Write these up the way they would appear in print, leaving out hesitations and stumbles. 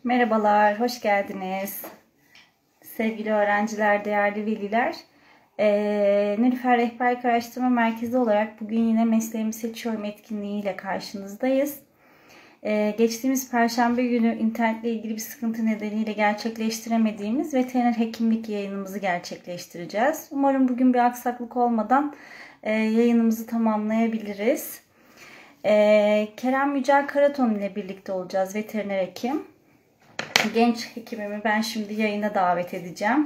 Merhabalar, hoş geldiniz. Sevgili öğrenciler, değerli veliler. Nilüfer Rehberlik Araştırma Merkezi olarak bugün yine mesleğimi seçiyorum etkinliğiyle karşınızdayız. Geçtiğimiz Perşembe günü internetle ilgili bir sıkıntı nedeniyle gerçekleştiremediğimiz veteriner hekimlik yayınımızı gerçekleştireceğiz. Umarım bugün bir aksaklık olmadan yayınımızı tamamlayabiliriz. Kerem Yücel Karaton ile birlikte olacağız, veteriner hekim. Genç hekimimi ben şimdi yayına davet edeceğim.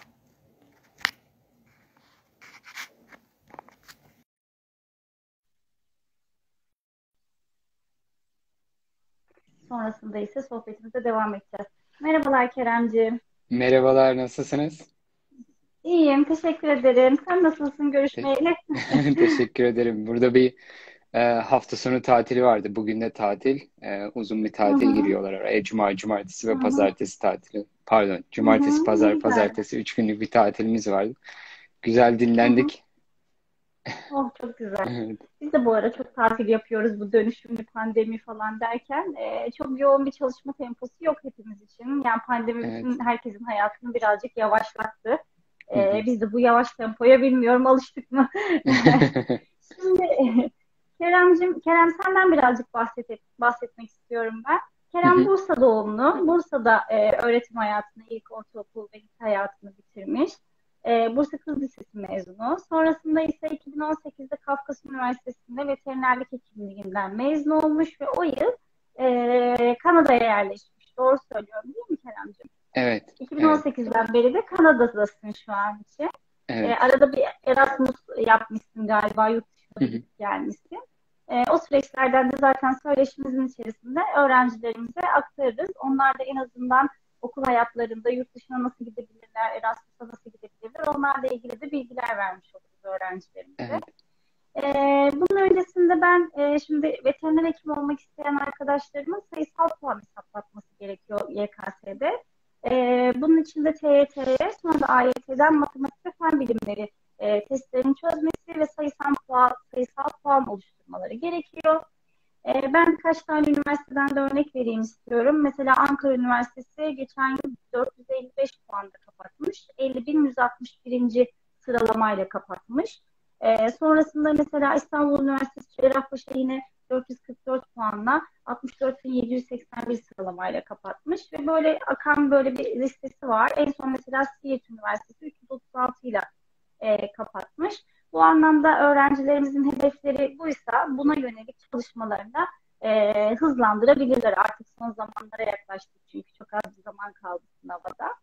Sonrasında ise sohbetimize devam edeceğiz. Merhabalar Keremciğim. Merhabalar, nasılsınız? İyiyim, teşekkür ederim. Sen nasılsın Te- görüşmeyeli? Teşekkür ederim. Burada bir hafta sonu tatili vardı. Bugün de tatil. Uzun bir Hı tatil hı, giriyorlar araya. Cuma, cumartesi hı ve hı, pazartesi tatili. Pardon, hı cumartesi, hı. Ne pazar, güzel. pazartesi. 3 günlük bir tatilimiz vardı. Güzel Hı hı. dinlendik. Oh çok güzel. Evet. Biz de bu ara çok tatil yapıyoruz bu dönüşümlü pandemi falan derken. Çok yoğun bir çalışma temposu yok hepimiz için. Yani pandemi Evet. bütün herkesin hayatını birazcık yavaşlattı. Hı hı. Biz de bu yavaş tempoya bilmiyorum alıştık mı? Şimdi Kerem senden birazcık bahsetmek istiyorum ben. Hı Kerem hı. Bursa doğumlu. Bursa'da öğretim hayatını, ilk ortaokul ve lise hayatını bitirmiş. Bursa Kız Lisesi mezunu. Sonrasında ise 2018'de Kafkas Üniversitesi'nde veterinerlik hekimliğinden mezun olmuş ve o yıl Kanada'ya yerleşmiş. Doğru söylüyorum değil mi Keremciğim? Evet. Evet. 2018'den beri de Kanada'dasın şu an için. Evet. Arada bir Erasmus yapmışsın galiba, yurt dışına Hı da hı. gidip gelmişsin. O süreçlerden de zaten söyleşimizin içerisinde öğrencilerimize aktarırız. Onlar da en azından okul hayatlarında yurt dışına nasıl gidebilirler, Erasmus'a nasıl gidebilirler, onlarla ilgili de bilgiler vermiş oluruz öğrencilerimize. Evet. Bunun öncesinde ben şimdi veteriner hekim olmak isteyen arkadaşlarımın sayısal puan hesaplatması gerekiyor YKS'de. Bunun için de TYT'ye, sonra da AYT'den matematik ve fen bilimleri testlerini çözmesi ve sayısal puan oluşturmaları gerekiyor. Ben birkaç tane üniversiteden de örnek vereyim istiyorum. Mesela Ankara Üniversitesi geçen yıl 455 puanla kapatmış. 50.161. sıralamayla kapatmış. Sonrasında mesela İstanbul Üniversitesi Cerrahpaşa yine 444 puanla 64.781 sıralamayla kapatmış ve böyle akan böyle bir listesi var. En son mesela Siirt Üniversitesi 336 ile kapatmış. Bu anlamda öğrencilerimizin hedefleri buysa buna yönelik çalışmalarını hızlandırabilirler. Artık son zamanlara yaklaştık çünkü çok az bir zaman kaldı sınava da.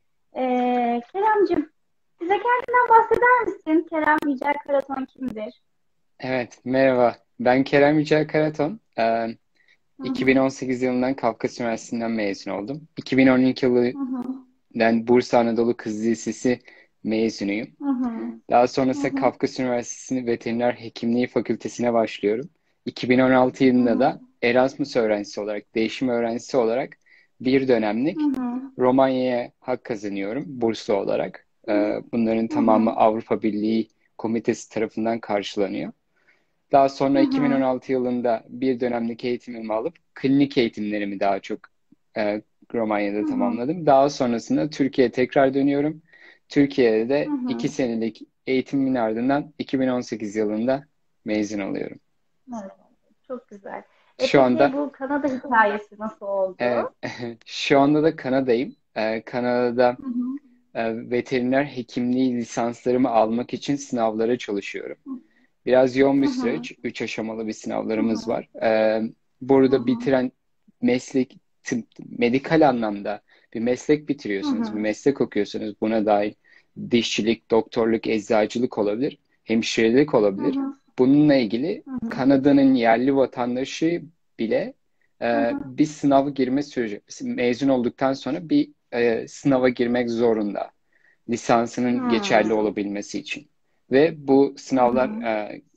Keremcim, bize kendinden bahseder misin? Kerem Yücel Karaton kimdir? Evet. Merhaba. Ben Kerem Yücel Karaton. Hı hı, 2018 yılından Kafkas Üniversitesi'nden mezun oldum. 2012 hı hı, yılından Bursa Anadolu Kız Lisesi mezunuyum. hı hı, Daha hı sonrasında hı, Kafkas Üniversitesi Veteriner Hekimliği Fakültesine başlıyorum. 2016 hı yılında hı, da Erasmus öğrencisi olarak, değişim öğrencisi olarak bir hı dönemlik hı, Romanya'ya hak kazanıyorum burslu olarak. Bunların hı tamamı hı, Avrupa Birliği Komitesi tarafından karşılanıyor. Daha hı sonra hı, 2016 yılında bir dönemlik eğitimimi alıp klinik eğitimlerimi daha çok e, hı Romanya'da hı, tamamladım. Daha sonrasında Türkiye'ye tekrar dönüyorum. Türkiye'de hı de hı. 2 senelik eğitimimin ardından 2018 yılında mezun oluyorum. Evet, çok güzel. Şu Peki anda bu Kanada hikayesi nasıl oldu? evet, şu anda da Kanada'yım. Kanada'da Hı hı, veteriner hekimliği lisanslarımı almak için sınavlara çalışıyorum. Biraz yoğun hı bir hı, süreç. 3 aşamalı bir hı sınavlarımız hı, var. hı Burada hı, bitiren meslek, medikal anlamda bir meslek hı bitiriyorsunuz. Bir hı, meslek okuyorsunuz. Buna dair dişçilik, doktorluk, eczacılık olabilir. Hemşirelik hı olabilir. hı, Bununla ilgili hı hı, Kanada'nın yerli vatandaşı bile hı hı. bir sınava girme süreci, mezun olduktan sonra bir sınava girmek zorunda. Lisansının geçerli Hmm, olabilmesi için. Ve bu hı sınavlar hı.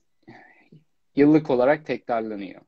yıllık olarak tekrarlanıyor.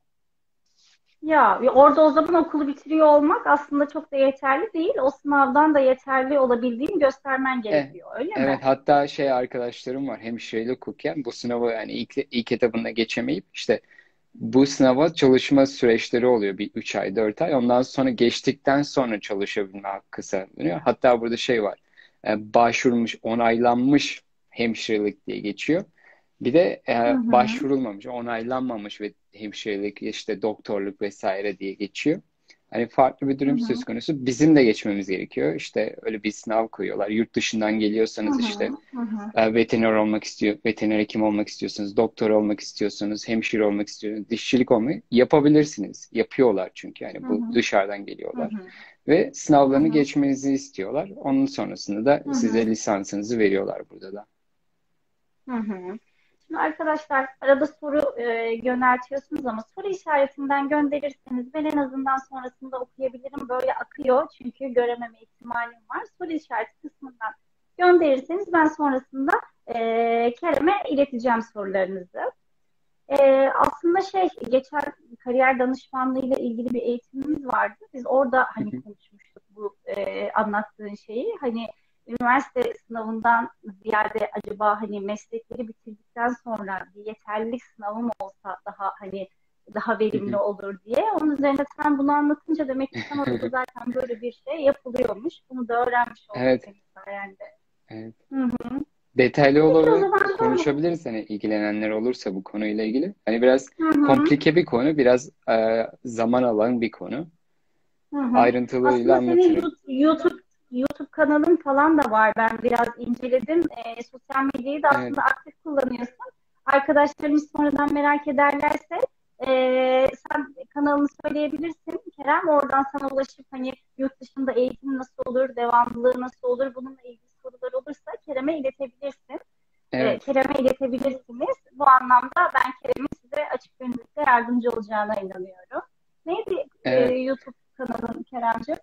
Ya orada o zaman okulu bitiriyor olmak aslında çok da yeterli değil. O sınavdan da yeterli olabildiğini göstermen E, gerekiyor, öyle mi? evet, hatta şey arkadaşlarım var hemşirelik okuyan bu sınavı yani ilk etapında geçemeyip işte Bu sınava çalışma süreçleri oluyor, bir 3 ay 4 ay. Ondan sonra geçtikten sonra çalışabilme hakkı sağlanıyor. Hatta burada şey var. Başvurmuş, onaylanmış hemşirelik diye geçiyor. Bir de Hı hı. başvurulmamış, onaylanmamış ve hemşirelik, işte doktorluk vesaire diye geçiyor. Hani farklı bir Hı durum söz hı. konusu. Bizim de geçmemiz gerekiyor. İşte öyle bir sınav koyuyorlar. Yurt dışından Hı geliyorsanız hı. işte Hı hı. veteriner olmak istiyor, veteriner hekim olmak istiyorsanız, doktor olmak istiyorsanız, hemşire olmak istiyorsanız, dişçilik olmayı yapabilirsiniz. Yapıyorlar çünkü yani Hı bu hı. dışarıdan Hı geliyorlar. hı. Ve Hı sınavlarını hı. geçmenizi istiyorlar. Onun sonrasında da Hı size hı. lisansınızı veriyorlar burada da. Hı hı. Şimdi arkadaşlar arada soru yöneltiyorsunuz ama soru işaretinden gönderirseniz ben en azından sonrasında okuyabilirim. Böyle akıyor çünkü görememe ihtimalim var. Soru işareti kısmından gönderirseniz ben sonrasında Kerem'e ileteceğim sorularınızı. Aslında geçen kariyer danışmanlığı ile ilgili bir eğitimimiz vardı. Biz orada hani konuşmuştuk bu anlattığın şeyi. Hani üniversite sınavından ziyade acaba hani meslekleri bitirdikten sonra bir yeterlilik sınavı mı olsa daha hani daha verimli olur diye. Onun üzerine sen bunu anlatınca demek ki sen orada zaten böyle bir şey yapılıyormuş. Bunu da öğrenmiş olduk Evet, senin sayende. evet. Hı hı. Detaylı Peki o olarak zaman şöyle. konuşabiliriz hani ilgilenenler olursa bu konuyla ilgili. Hani biraz Hı hı. komplike bir konu, biraz zaman alan bir konu. Hı hı. Ayrıntılıyla Aslında senin anlatırım. YouTube kanalın falan da var. Ben biraz inceledim. Sosyal medyayı da Evet, aslında aktif kullanıyorsun. Arkadaşlarımız sonradan merak ederlerse sen kanalını söyleyebilirsin Kerem. Oradan sana ulaşıp hani yurt dışında eğitim nasıl olur, devamlılığı nasıl olur, bununla ilgili sorular olursa evet, Kerem'e iletebilirsiniz. Bu anlamda ben Kerem'in size açık gönüllülükle yardımcı olacağına inanıyorum. Neydi evet. YouTube kanalın Kerem'ciğim?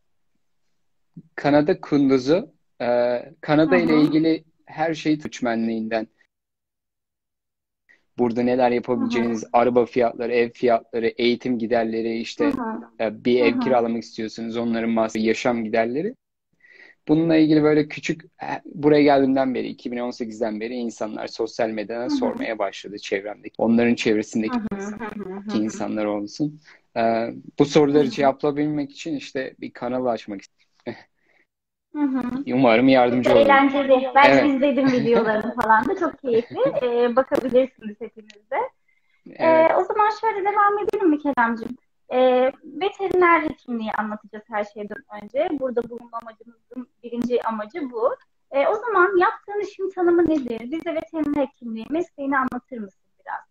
Kanada kunduzu, Hı Kanada ile hı. ilgili her şey göçmenliğinden. Burada neler Hı hı. yapabileceğiniz, araba fiyatları, ev fiyatları, eğitim giderleri, Hı işte hı. bir Hı ev hı. kiralamak istiyorsunuz, onların masrafı, yaşam giderleri. Bununla ilgili böyle küçük, buraya geldiğimden beri, 2018'den beri insanlar sosyal medyadan Hı hı. sormaya başladı çevremdeki. Onların Hı çevresindeki hı. Hı hı. Hı hı. insanlar olsun. Bu Hı soruları hı. cevaplayabilmek için işte bir kanal açmak istedim. Hı hı. Umarım Çok da yardımcı olurum. eğlenceli. Ben Evet, izledim videolarını falan da çok keyifli. Bakabilirsiniz hepiniz de. evet, O zaman şöyle devam edelim mi Keremciğim? Veteriner hekimliği anlatacağız her şeyden önce. Burada bulunma amacımızın birinci amacı bu. O zaman yaptığın işin tanımı nedir? Bize veteriner hekimliği mesleğini anlatır mısın biraz?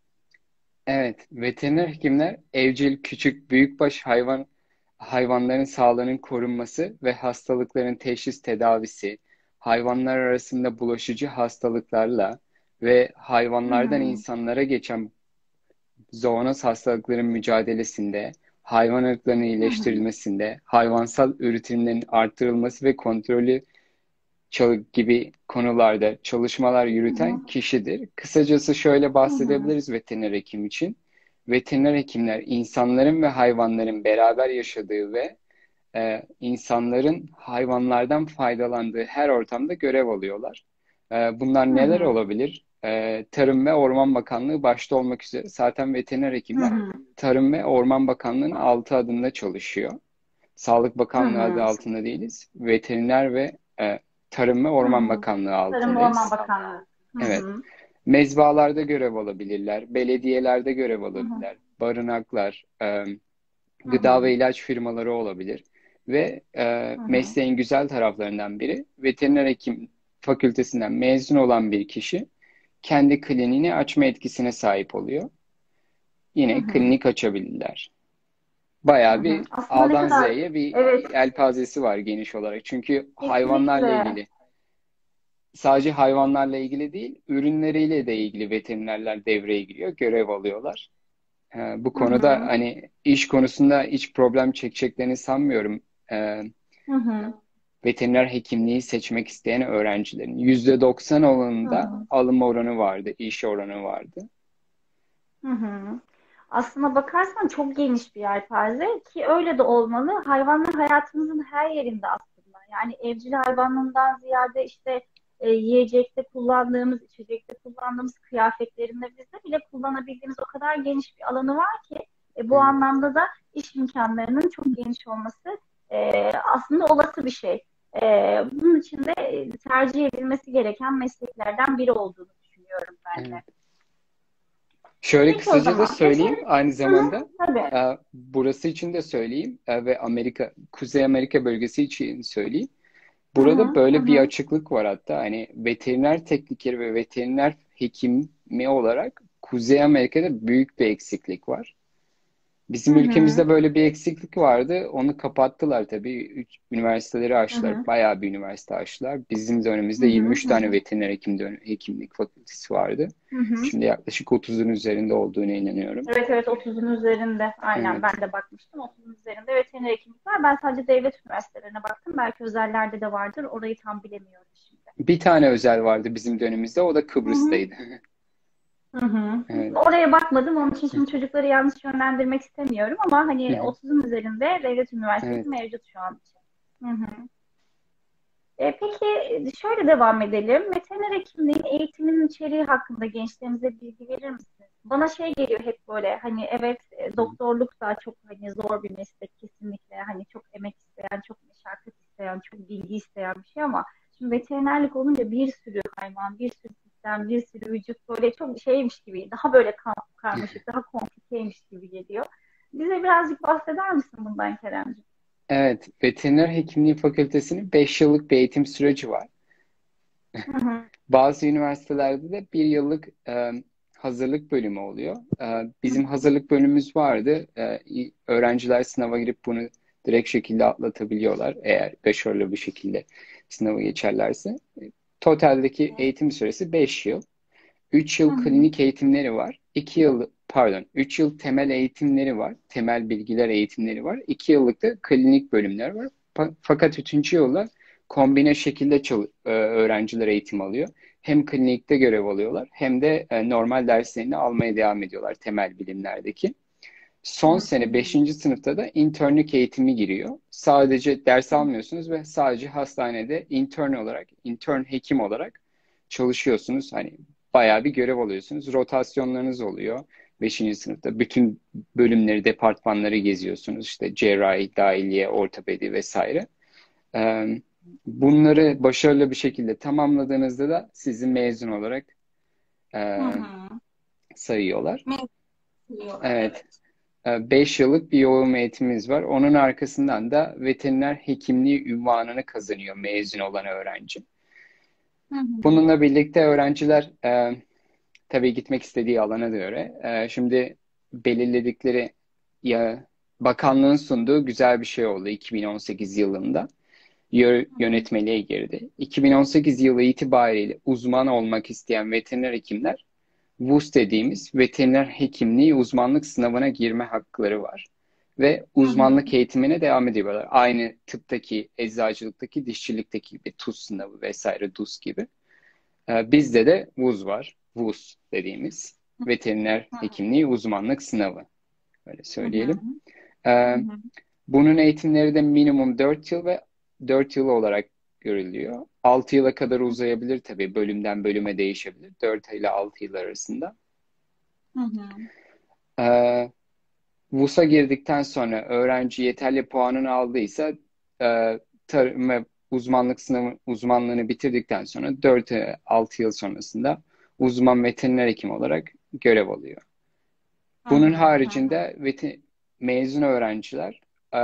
evet. Veteriner hekimler evcil, küçük, büyükbaş hayvanların sağlığının korunması ve hastalıkların teşhis tedavisi, hayvanlar arasında bulaşıcı hastalıklarla ve hayvanlardan Hmm. insanlara geçen zoonoz hastalıkların mücadelesinde, hayvan ırklarının Hı hı. iyileştirilmesinde, hayvansal üretimlerin arttırılması ve kontrolü gibi konularda çalışmalar Hı hı. yürüten kişidir. Kısacası şöyle Hı hı. bahsedebiliriz veteriner hekim için. Veteriner hekimler insanların ve hayvanların beraber yaşadığı ve insanların hayvanlardan faydalandığı her ortamda görev alıyorlar. Bunlar Hı neler hı. olabilir? Tarım ve Orman Bakanlığı başta olmak üzere zaten veteriner Hı hekimler hı. Tarım ve Orman Bakanlığı'nın altı adında çalışıyor. Sağlık Hı Bakanlığı adı hı. altında değiliz. Veteriner ve Tarım ve Hı Orman hı. Bakanlığı Tarım ve Orman altındayız. Bakanlığı. Hı Evet. hı. Mezbalarda görev alabilirler, belediyelerde görev Hı hı. alabilirler, barınaklar, Hı gıda hı. ve ilaç firmaları olabilir. Ve Hı hı. mesleğin güzel taraflarından biri, veteriner hekim fakültesinden mezun olan bir kişi kendi kliniğini açma etkisine sahip oluyor. Hı Yine hı. klinik açabilirler. Hı Bayağı hı. bir Aslında ne A'dan kadar, Z'ye bir evet, yelpazesi var geniş olarak. Çünkü hayvanlarla kesinlikle. ilgili, sadece hayvanlarla ilgili değil, ürünleriyle de ilgili veterinerler devreye giriyor, görev alıyorlar. Bu Hı konuda hı. hani iş konusunda hiç problem çekeceklerini sanmıyorum. E, Hı hı. Veteriner hekimliği seçmek isteyen öğrencilerin %90 Hı oranında hı. alım oranı vardı, iş oranı vardı. Hı hı. Aslına bakarsan çok geniş bir yelpaze ki öyle de olmalı. Hayvanlar hayatımızın her yerinde aslında. Yani evcil hayvanından ziyade işte yiyecekte kullandığımız, içecekte kullandığımız kıyafetlerimizde bile kullanabildiğimiz o kadar geniş bir alanı var ki bu Evet. anlamda da iş imkanlarının çok geniş olması aslında olası bir şey. Bunun için de tercih edilmesi gereken mesleklerden biri olduğunu düşünüyorum ben de. Evet. Şöyle Peki o kısaca da zaman veteriner... söyleyeyim aynı Hı hı, zamanda tabii. burası için de söyleyeyim ve Kuzey Amerika bölgesi için söyleyeyim. Hı Burada hı, hı böyle bir hı, açıklık var hatta hani veteriner teknikeri ve veteriner hekimi olarak Kuzey Amerika'da büyük bir eksiklik var. hı Bizim hı, ülkemizde böyle bir eksiklik vardı. Onu kapattılar tabii. Üniversiteleri hı açtılar. hı, Bayağı bir üniversite açtılar. Bizim hı dönemimizde hı, 23 hı tane hı, veteriner hekimlik fakültesi vardı. hı hı. Şimdi yaklaşık 30'un üzerinde olduğuna inanıyorum. Evet, evet, 30'un üzerinde. Aynen, ben Evet. de bakmıştım. 30'un üzerinde veteriner hekimlik var. Ben sadece devlet üniversitelerine baktım. Belki özellerde de vardır. Orayı tam bilemiyorum şimdi. Bir tane özel vardı bizim dönemimizde. O da Hı hı. Kıbrıs'taydı. Hı hı. Evet. Oraya bakmadım. Onun için şimdi çocukları yanlış yönlendirmek istemiyorum ama hani 30'un üzerinde devlet üniversitesi Evet. mevcut şu an için. Hı hı. Peki şöyle devam edelim. Veteriner hekimliğin eğitiminin içeriği hakkında gençlerimize bilgi verir misiniz? Bana şey geliyor hep böyle hani evet doktorluk da çok hani zor bir meslek kesinlikle. Hani çok emek isteyen, çok meşakkat isteyen, çok bilgi isteyen bir şey ama şimdi veterinerlik olunca bir sürü hayvan, bir sürü sistem, bir sürü vücut böyle çok şeymiş gibi, daha böyle karmaşık, daha komplikeymiş gibi geliyor. Bize birazcık bahseder misin bundan Keremciğim? Evet. Veteriner Hekimliği Fakültesinin 5 yıllık bir eğitim süreci var. Hı hı. Bazı üniversitelerde de bir yıllık hazırlık bölümü oluyor. Bizim hazırlık bölümümüz vardı. Öğrenciler sınava girip bunu direkt şekilde atlatabiliyorlar. Eğer başarılı bir şekilde sınavı geçerlerse. Totaldeki eğitim süresi 5 yıl. 3 Hı yıl hı. klinik eğitimleri var. 2 yıl, pardon, 3 yıl temel eğitimleri var. Temel bilgiler eğitimleri var. 2 yıllık da klinik bölümler var. Fakat 3. yılda kombine şekilde öğrenciler eğitim alıyor. Hem klinikte görev alıyorlar hem de normal derslerini almaya devam ediyorlar temel bilimlerdeki. Son Hı sene hı. beşinci sınıfta da internlük eğitimi giriyor. Sadece ders almıyorsunuz ve sadece hastanede intern hekim olarak çalışıyorsunuz. Hani bayağı bir görev alıyorsunuz. Rotasyonlarınız oluyor beşinci sınıfta. Bütün bölümleri, departmanları geziyorsunuz. İşte cerrahi, dahiliye, ortopedi vesaire. Bunları başarılı bir şekilde tamamladığınızda da sizi mezun olarak Hı e, hı. sayıyorlar. Mevzuyorlar, Evet. evet. 5 yıllık bir yoğun eğitimimiz var. Onun arkasından da veteriner hekimliği unvanını kazanıyor mezun olan öğrenci. Hı hı. Bununla birlikte öğrenciler tabii gitmek istediği alana göre şimdi belirledikleri ya bakanlığın sunduğu güzel bir şey oldu 2018 yılında. Hı hı. Yönetmeliğe girdi. 2018 yılı itibariyle uzman olmak isteyen veteriner hekimler WUS dediğimiz veteriner hekimliği uzmanlık sınavına girme hakları var. Ve Hı hı. uzmanlık eğitimine devam ediyorlar. Aynı tıptaki, eczacılıktaki, dişçilikteki gibi TUS sınavı vesaire DUS gibi. Bizde de WUS var. WUS dediğimiz veteriner Hı hı. hekimliği uzmanlık sınavı. Öyle Hı hı. söyleyelim. Hı Ee, hı. Bunun eğitimleri de minimum 4 yıl ve 4 yıl olarak görülüyor. 6 yıla kadar uzayabilir tabii. Bölümden bölüme değişebilir. 4 ile 6 yıl arasında. Hı hı. Ee, WUS'a girdikten sonra öğrenci yeterli puanını aldıysa tarım ve uzmanlığını bitirdikten sonra 4-6 yıl sonrasında uzman veteriner hekim olarak görev alıyor. Hı Bunun hı. Hı hı. haricinde mezun öğrenciler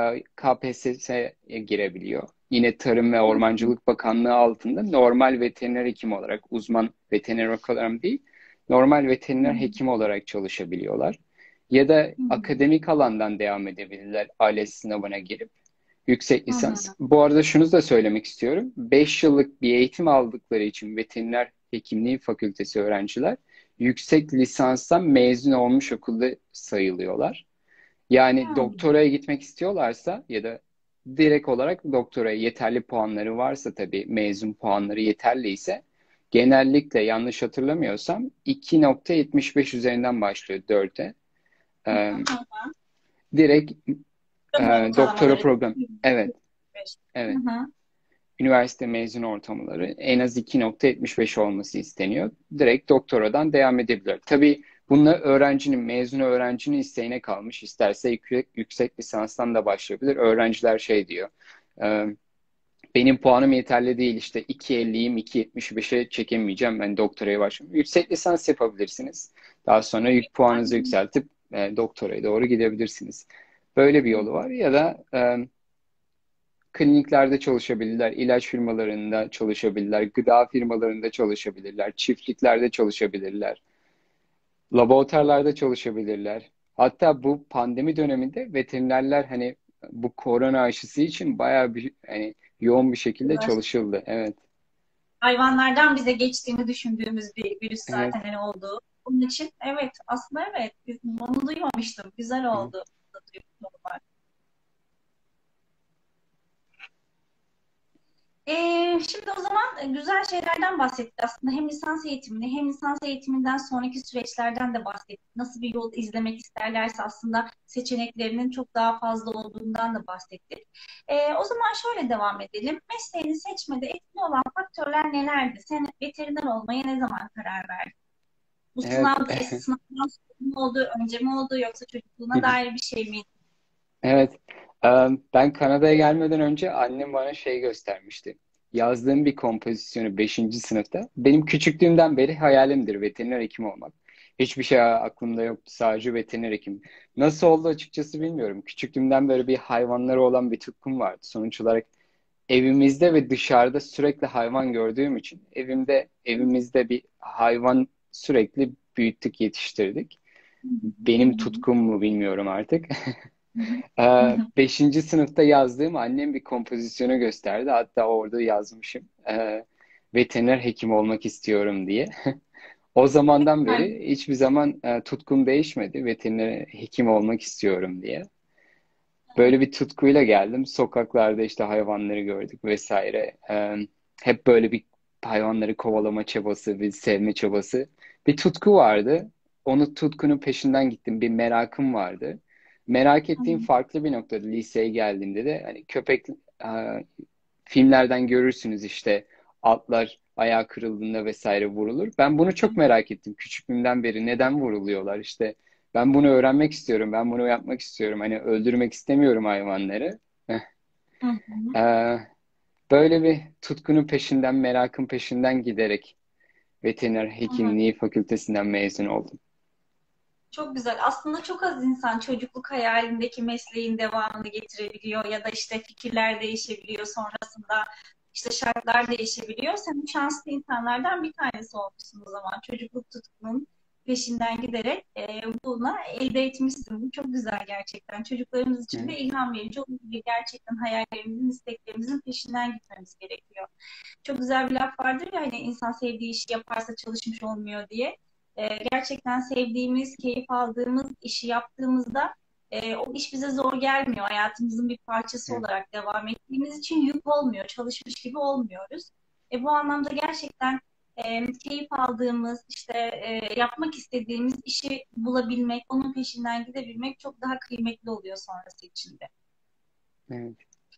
KPSS'ye girebiliyor. Yine Tarım ve Hı hı. Ormancılık Bakanlığı altında normal veteriner hekim olarak, uzman veteriner olarak değil, normal Hı veteriner hı. hekim olarak çalışabiliyorlar. Ya da Hı hı. akademik alandan devam edebilirler ALES sınavına girip. Yüksek Hı hı. lisans. Bu arada şunu da söylemek istiyorum. 5 yıllık bir eğitim aldıkları için veteriner hekimliği fakültesi öğrenciler yüksek lisanstan mezun olmuş okulda sayılıyorlar. Yani doktoraya gitmek istiyorlarsa ya da direkt olarak doktoraya yeterli puanları varsa tabii mezun puanları yeterliyse genellikle yanlış hatırlamıyorsam 2,75 üzerinden başlıyor 4'e. Ee, Direkt Sınıf doktora ortalamaları program. Evet, 25. Hı evet. hı. üniversite mezun ortamları en az 2,75 olması isteniyor. Direkt doktoradan devam edebilir. Tabii bunlar mezun öğrencinin isteğine kalmış. İsterse yüksek lisanstan da başlayabilir. Öğrenciler şey diyor. e, Benim puanım yeterli değil, işte 2,50'yim, 2,75'e çekemeyeceğim, ben doktoraya başlıyorum. Yüksek lisans yapabilirsiniz. Daha sonra puanınızı yükseltip doktoraya doğru gidebilirsiniz. Böyle bir yolu var. Ya da kliniklerde çalışabilirler, ilaç firmalarında çalışabilirler, gıda firmalarında çalışabilirler, çiftliklerde çalışabilirler, laboratuvarlarda çalışabilirler. Hatta bu pandemi döneminde veterinerler hani bu korona aşısı için bayağı bir hani yoğun bir şekilde çalışıldı. Evet. Hayvanlardan bize geçtiğini düşündüğümüz bir virüs Evet. zaten hani oldu. Bunun için evet, aslında evet, onu duymamıştım. Güzel Hı hı. oldu. Duymak. Şimdi o zaman güzel şeylerden bahsettik aslında. Hem lisans eğitimini hem lisans eğitiminden sonraki süreçlerden de bahsettik. Nasıl bir yol izlemek isterlerse aslında seçeneklerinin çok daha fazla olduğundan da bahsettik. O zaman şöyle devam edelim. Mesleğini seçmede etkili olan faktörler nelerdi? Sen veteriner olmaya ne zaman karar verdin? Bu Evet. sınavdan sonra mı oldu, önce mi oldu, yoksa çocukluğuna dair bir şey miydi? Evet. Ben Kanada'ya gelmeden önce annem bana şey göstermişti. Yazdığım bir kompozisyonu beşinci sınıfta. Benim küçüklüğümden beri hayalimdir veteriner hekim olmak. Hiçbir şey aklımda yoktu. Sadece veteriner hekim. Nasıl oldu açıkçası bilmiyorum. Küçüklüğümden böyle bir hayvanlara olan bir tutkum vardı. Sonuç olarak evimizde ve dışarıda sürekli hayvan gördüğüm için evimizde bir hayvan sürekli büyüttük, yetiştirdik. Benim tutkum mu bilmiyorum artık. Beşinci sınıfta yazdığım annem bir kompozisyonu gösterdi. Hatta orada yazmışım. Veteriner hekim olmak istiyorum diye. O zamandan beri hiçbir zaman tutkum değişmedi. Veteriner hekim olmak istiyorum diye. Böyle bir tutkuyla geldim. Sokaklarda işte hayvanları gördük vesaire. Hep böyle bir hayvanları kovalama çabası, bir sevme çabası. Bir tutku vardı. Tutkunun peşinden gittim. Bir merakım vardı. Merak ettiğim farklı bir noktada liseye geldiğimde de hani e, filmlerden görürsünüz işte atlar ayağı kırıldığında vesaire vurulur. Ben bunu çok merak ettim küçüklüğümden beri. Neden vuruluyorlar? İşte ben bunu öğrenmek istiyorum. Ben bunu yapmak istiyorum. Hani öldürmek istemiyorum hayvanları. Hı hı. Ee, Böyle bir tutkunun peşinden, merakın peşinden giderek veteriner Hı hı. hekimliği fakültesinden mezun oldum. Çok güzel. Aslında çok az insan çocukluk hayalindeki mesleğin devamını getirebiliyor ya da işte fikirler değişebiliyor, sonrasında işte şartlar değişebiliyor. Sen bu şanslı insanlardan bir tanesi olmuşsun o zaman. Çocukluk tutkunun peşinden giderek bunu elde etmişsin. Bu çok güzel gerçekten. Çocuklarımız için Evet. de ilham verici olabilir. Gerçekten hayallerimizin, isteklerimizin peşinden gitmemiz gerekiyor. Çok güzel bir laf vardır ya, hani insan sevdiği işi yaparsa çalışmış olmuyor diye. Gerçekten sevdiğimiz, keyif aldığımız işi yaptığımızda o iş bize zor gelmiyor. Hayatımızın bir parçası Evet. olarak devam ettiğimiz için yük olmuyor, çalışmış gibi olmuyoruz. Bu anlamda gerçekten keyif aldığımız, işte yapmak istediğimiz işi bulabilmek, onun peşinden gidebilmek çok daha kıymetli oluyor sonrası için de. Evet.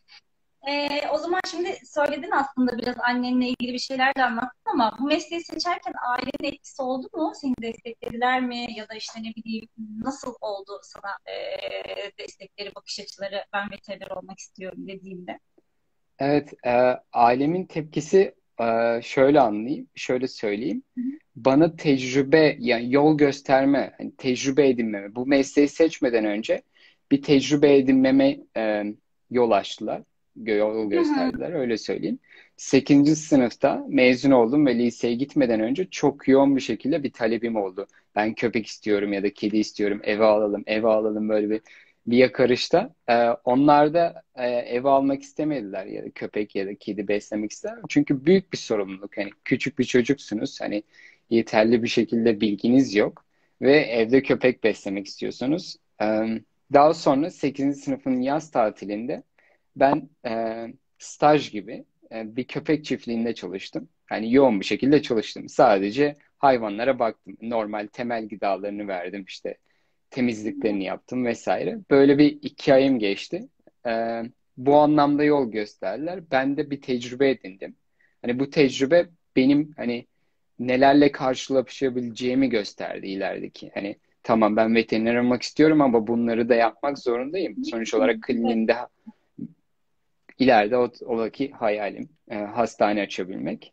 O zaman şimdi söyledin aslında, biraz annenle ilgili bir şeyler de anlattın, ama bu mesleği seçerken ailenin etkisi oldu mu? Seni desteklediler mi? Ya da işte ne bileyim, nasıl oldu sana destekleri, bakış açıları, ben veteriner olmak istiyorum dediğinde? Evet, ailemin tepkisi şöyle anlayayım, şöyle söyleyeyim. Hı Bana tecrübe, yani yol gösterme, hani tecrübe edinmeme, bu mesleği seçmeden önce bir tecrübe edinmeme yol açtılar, yol hı. gösterdiler, öyle söyleyeyim. Sekizinci sınıfta mezun oldum ve liseye gitmeden önce çok yoğun bir şekilde bir talebim oldu. Ben köpek istiyorum ya da kedi istiyorum, eve alalım, eve alalım, böyle bir yakarışta. Onlar da eve almak istemediler ya da köpek ya da kedi beslemek istemediler. Çünkü büyük bir sorumluluk. Hani küçük bir çocuksunuz. Hani yeterli bir şekilde bilginiz yok ve evde köpek beslemek istiyorsunuz. Daha sonra sekizinci sınıfın yaz tatilinde ben staj gibi bir köpek çiftliğinde çalıştım. Yani yoğun bir şekilde çalıştım. Sadece hayvanlara baktım. Normal temel gıdalarını verdim, işte temizliklerini yaptım vesaire. Böyle bir 2 ayım geçti. bu anlamda yol gösterdiler. Ben de bir tecrübe edindim. Hani bu tecrübe benim hani nelerle karşılaşabileceğimi gösterdi ilerideki. Hani tamam ben veteriner olmak istiyorum ama bunları da yapmak zorundayım. Sonuç olarak Evet. kliniğimde ileride oradaki hayalim hastane açabilmek.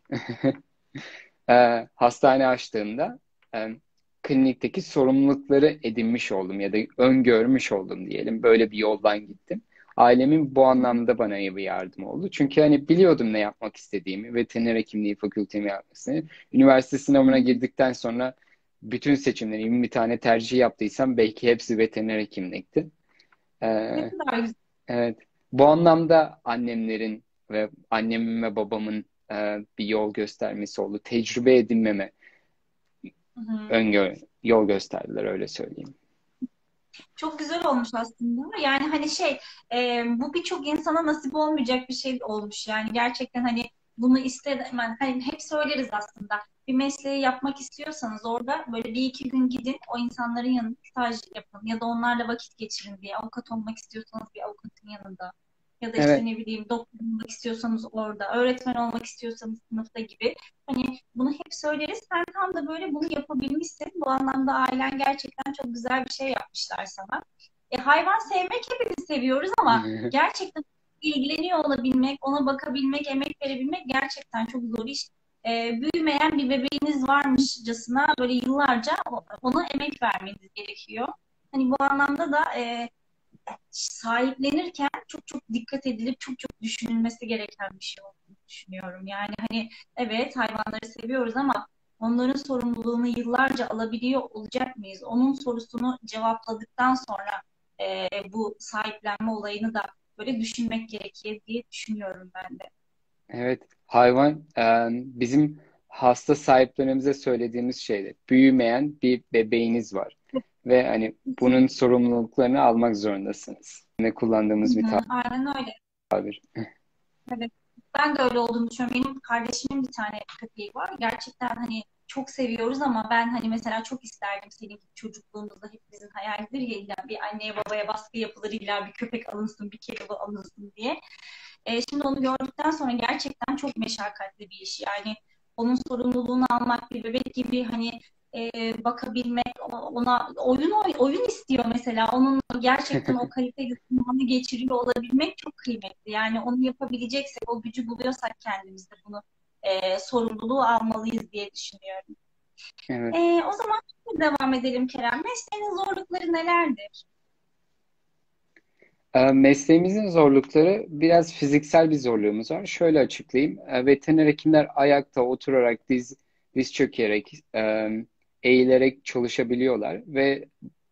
Hastane açtığımda e, klinikteki sorumlulukları edinmiş oldum ya da öngörmüş oldum diyelim. Böyle bir yoldan gittim. Ailemin bu anlamda bana iyi bir yardım oldu. Çünkü hani biliyordum ne yapmak istediğimi. Veteriner hekimliği fakültemi yapmak istediğimi. Üniversite sınavına girdikten sonra bütün seçimleri 20 tane tercih yaptıysam belki hepsi veteriner hekimlikti. Ne Ee, kadar güzel. evet. Bu anlamda annemlerin ve annemin ve babamın bir yol göstermesi oldu. Tecrübe edinmeme Hı hı. yol gösterdiler öyle söyleyeyim. Çok güzel olmuş aslında. Yani hani bu birçok insana nasip olmayacak bir şey olmuş. Yani gerçekten hani bunu istedim. Hani hep söyleriz aslında. Bir mesleği yapmak istiyorsanız orada böyle bir iki gün gidin o insanların yanında staj yapın ya da onlarla vakit geçirin diye. Avukat olmak istiyorsanız bir avukatın yanında. Ya da işte Evet, ne bileyim doktor olmak istiyorsanız orada, öğretmen olmak istiyorsanız sınıfta gibi. Hani bunu hep söyleriz. Sen tam da böyle bunu yapabilmişsin. Bu anlamda ailen gerçekten çok güzel bir şey yapmışlar sana. Hayvan sevmek hepimiz seviyoruz ama gerçekten ilgileniyor olabilmek, ona bakabilmek, emek verebilmek gerçekten çok zor iş. Büyümeyen bir bebeğiniz varmışçasına böyle yıllarca ona emek vermeniz gerekiyor. Hani bu anlamda da sahiplenirken çok çok dikkat edilip çok çok düşünülmesi gereken bir şey olduğunu düşünüyorum. Yani hani evet hayvanları seviyoruz ama onların sorumluluğunu yıllarca alabiliyor olacak mıyız? Onun sorusunu cevapladıktan sonra bu sahiplenme olayını da böyle düşünmek gerekir diye düşünüyorum ben de. evet. Hayvan bizim hasta sahiplerimize söylediğimiz şeydi. Büyümeyen bir bebeğiniz var. Ve hani bunun sorumluluklarını almak zorundasınız. Ne Hı kullandığımız bir hı, aynen öyle. tabir. Evet. Ben de öyle olduğunu düşünüyorum. Benim kardeşimin bir tane köpeği var. Gerçekten hani çok seviyoruz ama ben hani mesela çok isterdim senin gibi çocukluğumuzda hepimizin hayalidir ya illa bir anneye babaya baskı yapılır illa bir köpek alınsın bir kedi alınsın diye. Şimdi onu gördükten sonra gerçekten çok meşakkatli bir iş. Yani onun sorumluluğunu almak bir bebek gibi hani bakabilmek, ona oyun istiyor mesela. Onun gerçekten o kaliteli zamanı geçiriyor olabilmek çok kıymetli. Yani onu yapabileceksek, o gücü buluyorsak kendimizde bunu sorumluluğu almalıyız diye düşünüyorum. Evet. O zaman şimdi devam edelim Kerem. Mesleğinin zorlukları nelerdir? Mesleğimizin zorlukları biraz fiziksel bir zorluğumuz var. Şöyle açıklayayım. Veteriner hekimler ayakta oturarak diz çökerek, eğilerek çalışabiliyorlar ve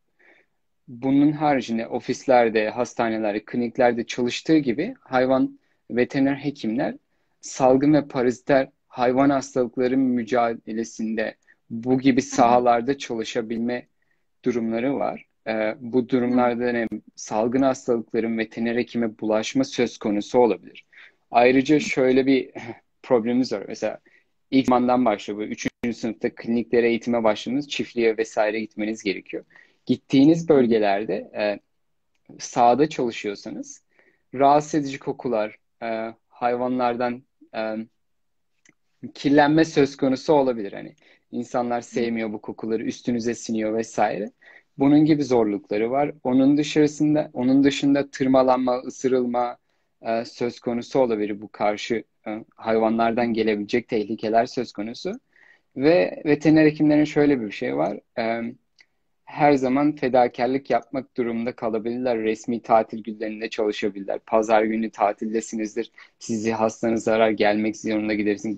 bunun haricinde ofislerde, hastanelerde, kliniklerde çalıştığı gibi veteriner hekimler salgın ve paraziter hayvan hastalıkları mücadelesinde bu gibi Hı hı, sahalarda çalışabilme durumları var. Bu hı durumlarda ne, salgın hastalıkların veteriner hekime bulaşma söz konusu olabilir. Ayrıca şöyle bir problemimiz var. Mesela ilk zamandan başlıyor. Bu üçüncü sınıfta kliniklere eğitime başladınız. Çiftliğe vesaire gitmeniz gerekiyor. Gittiğiniz hı, bölgelerde sahada çalışıyorsanız rahatsız edici kokular, hayvanlardan e, kirlenme söz konusu olabilir. Hani insanlar hı sevmiyor bu kokuları, üstünüze siniyor vesaire. Bunun gibi zorlukları var. Onun dışında tırmalanma, ısırılma söz konusu olabilir. Bu karşı hayvanlardan gelebilecek tehlikeler söz konusu. Ve veteriner hekimlerin şöyle bir şey var. Her zaman fedakarlık yapmak durumunda kalabilirler. Resmi tatil günlerinde çalışabilirler. Pazar günü tatildesinizdir. Sizi hastanız arar gelmek zorunda gidersin.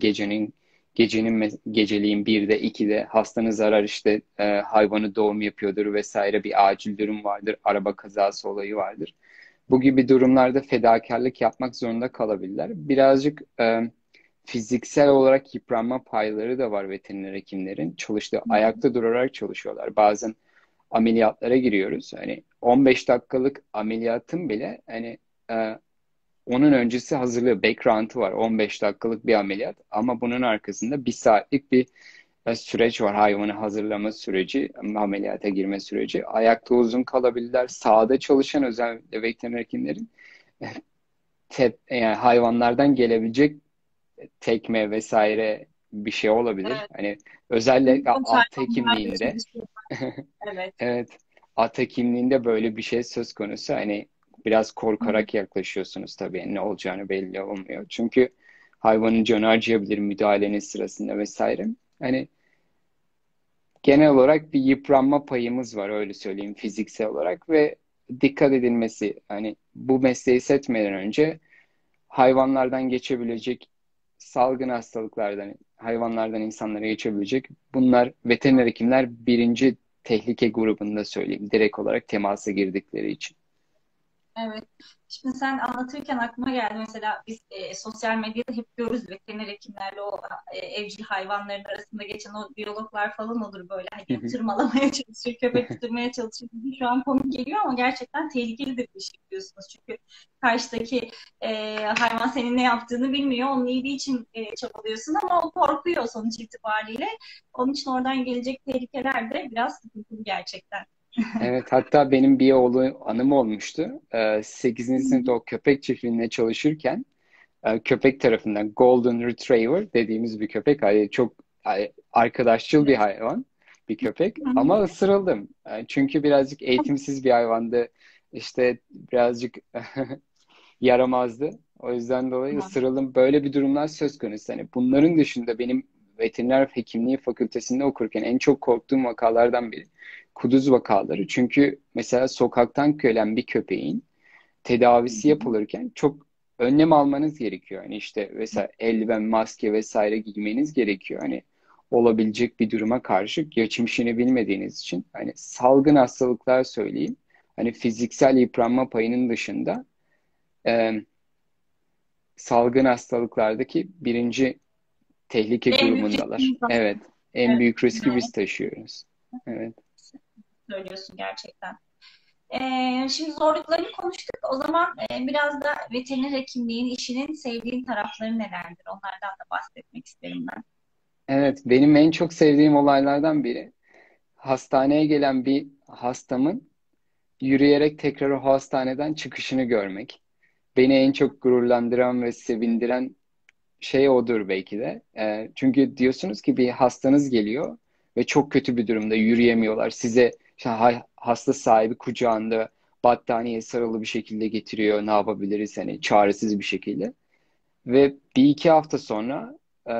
Geceliğin 1'de 2'de hastanız arar işte hayvanı doğum yapıyordur vesaire bir acil durum vardır. Araba kazası olayı vardır. Bu gibi durumlarda fedakarlık yapmak zorunda kalabilirler. Birazcık fiziksel olarak yıpranma payları da var veteriner hekimlerin. Ayakta durarak çalışıyorlar. Bazen ameliyatlara giriyoruz. Hani 15 dakikalık ameliyatın bile hani e, onun öncesi hazırlığı, background'ı var. 15 dakikalık bir ameliyat ama bunun arkasında bir saatlik bir süreç var. Hayvanı hazırlama süreci, ameliyata girme süreci. Ayakta uzun kalabilirler. Sahada çalışan özellikle veteriner hekimlerin yani hayvanlardan gelebilecek tekme vesaire bir şey olabilir. Evet. Hani özellikle Çok at hayvanlarla hekimliğinde çalışıyorlar. Evet. evet, at hekimliğinde böyle bir şey söz konusu. Hani biraz Hı hı. korkarak yaklaşıyorsunuz tabii. Yani ne olacağını belli olmuyor. Çünkü hayvanın canı acıyabilir müdahalenin sırasında vesaire. Hani genel olarak bir yıpranma payımız var, öyle söyleyeyim, fiziksel olarak ve dikkat edilmesi. Hani bu mesleği seçmeden önce hayvanlardan geçebilecek salgın hastalıklardan, hayvanlardan insanlara geçebilecek, bunlar veteriner hekimler birinci tehlike grubunda söyleyeyim. Direkt olarak temasa girdikleri için. Evet. Şimdi sen anlatırken aklıma geldi mesela biz sosyal medyada hep görürüz veteriner hekimlerle o evcil hayvanların arasında geçen o diyaloglar falan olur böyle Hı hani hı. tırmalamaya çalışır, köpek tutturmaya çalışır. Bizi şu an komik geliyor ama gerçekten tehlikeli de bir şey yapıyorsunuz. Çünkü karşıdaki hayvan senin ne yaptığını bilmiyor. Onun iyiliği için çabalıyorsun ama o korkuyor sonuç itibariyle. Onun için oradan gelecek tehlikeler de biraz sıkıntılı gerçekten. Evet, hatta benim bir anım olmuştu. 8. sınıfta o köpek çiftliğinde çalışırken köpek tarafından Golden Retriever dediğimiz bir köpek. Hani çok arkadaşçıl bir Evet. hayvan, bir köpek. Hı hı. Ama ısırıldım. Çünkü birazcık eğitimsiz bir hayvandı. İşte birazcık yaramazdı. O yüzden dolayı Tamam. ısırıldım. Böyle bir durumlar söz konusu. Hani bunların dışında benim veteriner hekimliği fakültesinde okurken en çok korktuğum vakalardan biri kuduz vakaları. Çünkü mesela sokaktan gelen bir köpeğin Hı tedavisi hı. yapılırken çok önlem almanız gerekiyor. Hani işte mesela eldiven, maske vesaire giymeniz gerekiyor. Hani olabilecek bir duruma karşı geçmişini bilmediğiniz için hani salgın hastalıklar söyleyeyim. Hani fiziksel yıpranma payının dışında e, salgın hastalıklardaki birinci tehlike En büyük grubundalar. riskimiz aslında. Evet, en Evet, büyük riski evet, biz taşıyoruz. Evet. söylüyorsun gerçekten. Şimdi zorluklarını konuştuk. O zaman biraz da veteriner hekimliğin, işinin sevdiğin tarafları nelerdir? Onlardan da bahsetmek isterim ben. Evet, benim en çok sevdiğim olaylardan biri hastaneye gelen bir hastamın yürüyerek tekrar o hastaneden çıkışını görmek. Beni en çok gururlandıran ve sevindiren şey odur belki de. Çünkü diyorsunuz ki bir hastanız geliyor ve çok kötü bir durumda yürüyemiyorlar. Size işte hasta sahibi kucağında battaniye sarılı bir şekilde getiriyor. Ne yapabiliriz hani çaresiz bir şekilde. Ve bir iki hafta sonra e,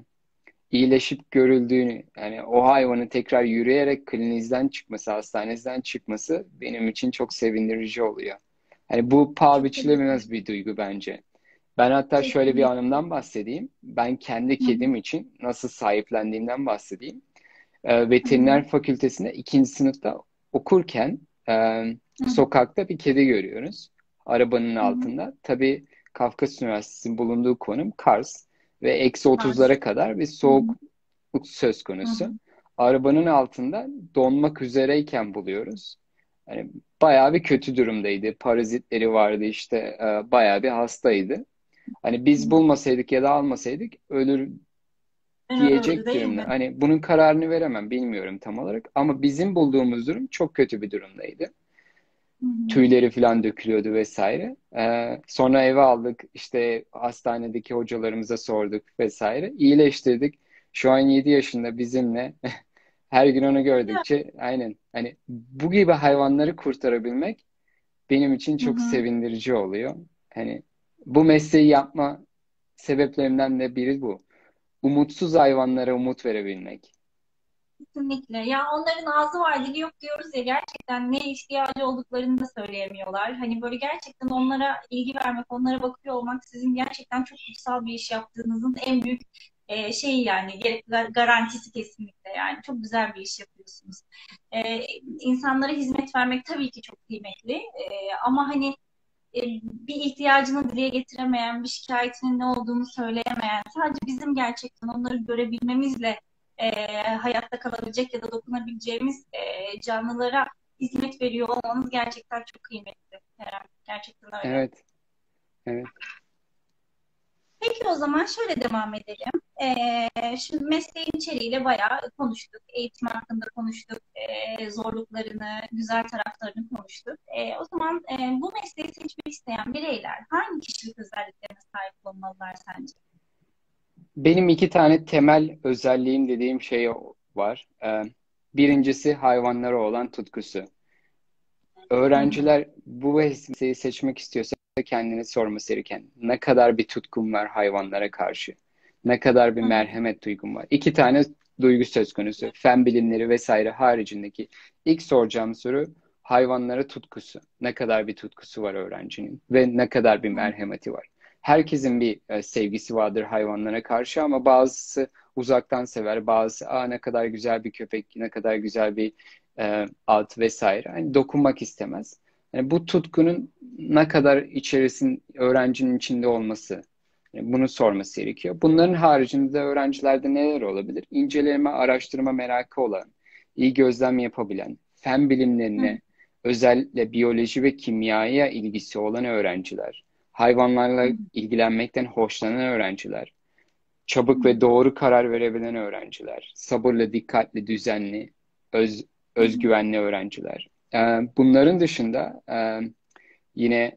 iyileşip görüldüğünü, yani o hayvanın tekrar yürüyerek kliniğinizden çıkması, hastanenizden çıkması benim için çok sevindirici oluyor. Hani bu paha Çok teşekkür biçilemez bir duygu bence. Ben hatta şöyle bir Kesinlikle. anımdan bahsedeyim. Ben kendi Hı hı, kedim için nasıl sahiplendiğimden bahsedeyim. hı hı, Veteriner fakültesinde ikinci sınıfta okurken hı hı, sokakta bir kedi görüyoruz. Arabanın hı hı. altında. Tabii Kafkas Üniversitesi'nin bulunduğu konum Kars ve eksi Kars. 30'lara kadar bir Hı hı, soğuk söz hı konusu. hı. Arabanın altında donmak üzereyken buluyoruz. Hani bayağı bir kötü durumdaydı. Parazitleri vardı işte, bayağı bir hastaydı. Hani biz bulmasaydık ya da almasaydık ölür Öldü diyecek değil durumda. mi? Hani bunun kararını veremem, bilmiyorum tam olarak. Ama bizim bulduğumuz durum çok kötü bir durumdaydı. Hı hı. Tüyleri falan dökülüyordu vesaire. Sonra eve aldık, işte hastanedeki hocalarımıza sorduk vesaire. İyileştirdik. Şu an 7 yaşında bizimle. Her gün onu Ya. gördükçe aynen. Hani bu gibi hayvanları kurtarabilmek benim için Hı çok hı. sevindirici oluyor. Hani bu mesleği yapma sebeplerimden de biri bu. Umutsuz hayvanlara umut verebilmek. Kesinlikle. Ya onların ağzı var, dili yok diyoruz ya gerçekten ne ihtiyacı olduklarını da söyleyemiyorlar. Hani böyle gerçekten onlara ilgi vermek, onlara bakıyor olmak sizin gerçekten çok kutsal bir iş yaptığınızın en büyük şeyi yani garantisi kesinlikle yani çok güzel bir iş yapıyorsunuz. İnsanlara hizmet vermek tabii ki çok kıymetli. Ama hani bir ihtiyacını dile getiremeyen, bir şikayetinin ne olduğunu söyleyemeyen, sadece bizim gerçekten onları görebilmemizle hayatta kalabilecek ya da dokunabileceğimiz canlılara hizmet veriyor olmanız gerçekten çok kıymetli. Gerçekten öyle. Evet, evet. Peki o zaman şöyle devam edelim. Şimdi mesleğin içeriğiyle bayağı konuştuk. Eğitim hakkında konuştuk. Zorluklarını, güzel taraflarını konuştuk. O zaman bu mesleği seçmek isteyen bireyler hangi kişilik özelliklerine sahip olmalılar sence? Benim iki tane temel özelliğim dediğim şey var. Birincisi hayvanlara olan tutkusu. Hı hı, Öğrenciler bu mesleği seçmek istiyorsa kendine sorması gereken ne kadar bir tutkum var hayvanlara karşı? Ne kadar bir hı hı, merhamet duygum var? İki tane duygu söz konusu. Fen bilimleri vesaire haricindeki ilk soracağım soru hayvanlara tutkusu. Ne kadar bir tutkusu var öğrencinin ve ne kadar bir hı merhameti var? Herkesin bir sevgisi vardır hayvanlara karşı ama bazısı uzaktan sever, bazısı ne kadar güzel bir köpek, ne kadar güzel bir at vesaire. Hani dokunmak istemez. Yani bu tutkunun ne kadar öğrencinin içinde olması, yani bunu sorması gerekiyor. Bunların haricinde öğrencilerde neler olabilir? İnceleme, araştırma merakı olan, iyi gözlem yapabilen, fen hı, bilimlerine, özellikle biyoloji ve kimyaya ilgisi olan öğrenciler, hayvanlarla ilgilenmekten hoşlanan öğrenciler, hı çabuk ve doğru karar verebilen öğrenciler, sabırlı, dikkatli, düzenli, öz, hı, özgüvenli öğrenciler. Bunların dışında yine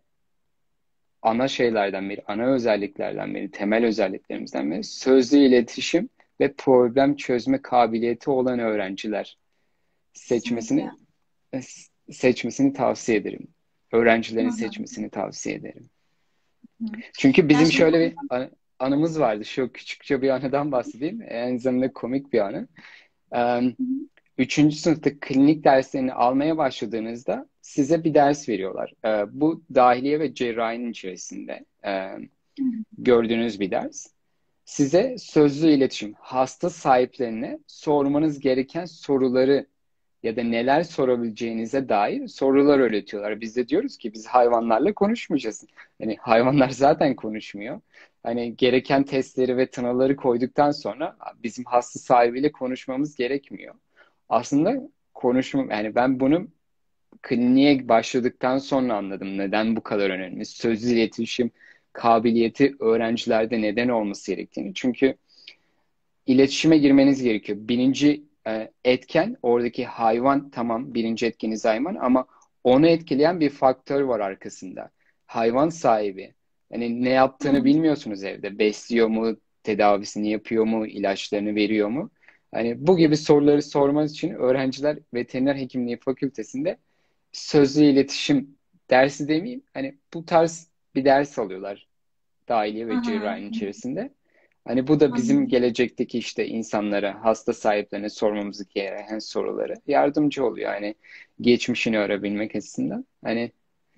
ana şeylerden biri, ana özelliklerden biri, temel özelliklerimizden biri sözlü iletişim ve problem çözme kabiliyeti olan öğrenciler kesinlikle. seçmesini seçmesini tavsiye ederim. Hı Öğrencilerin hı, seçmesini tavsiye ederim. hı. Çünkü Yani bizim şimdi şöyle bir anımız vardı. Şu küçükçe bir anıdan bahsedeyim. Aynı zamanda komik bir anı. Ee, hı Üçüncü sınıfta klinik derslerini almaya başladığınızda size bir ders veriyorlar. Bu dahiliye ve cerrahinin içerisinde hı, gördüğünüz bir ders. Size sözlü iletişim, hasta sahiplerine sormanız gereken soruları ya da neler sorabileceğinize dair sorular öğretiyorlar. Biz de diyoruz ki biz hayvanlarla konuşmayacağız. Hani hayvanlar zaten konuşmuyor. Hani gereken testleri ve tınıları koyduktan sonra bizim hasta sahibiyle konuşmamız gerekmiyor. Aslında yani ben bunu kliniğe başladıktan sonra anladım neden bu kadar önemli. Sözlü iletişim kabiliyeti öğrencilerde neden olması gerektiğini. Çünkü iletişime girmeniz gerekiyor. Birinci etken oradaki hayvan, tamam, birinci etkeniz hayvan ama onu etkileyen bir faktör var arkasında. Hayvan sahibi. Yani ne hı yaptığını hı. bilmiyorsunuz evde. Besliyor mu, tedavisini yapıyor mu, ilaçlarını veriyor mu? Hani bu gibi soruları sormanız için öğrenciler veteriner hekimliği fakültesinde sözlü iletişim dersi demeyeyim. Hani bu tarz bir ders alıyorlar dahiliye Hı ve hı, cerrahinin içerisinde. Hani bu da hı bizim hı. gelecekteki işte insanlara, hasta sahiplerine sormamız gereken soruları yardımcı oluyor. Yani geçmişini öğrenebilmek açısından. Hani